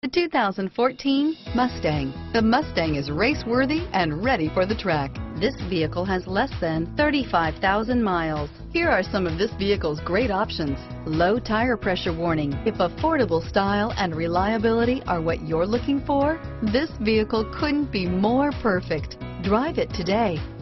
The 2014 Mustang. The Mustang is race-worthy and ready for the track. This vehicle has less than 35,000 miles. Here are some of this vehicle's great options: low tire pressure warning. If affordable style and reliability are what you're looking for, this vehicle couldn't be more perfect. Drive it today.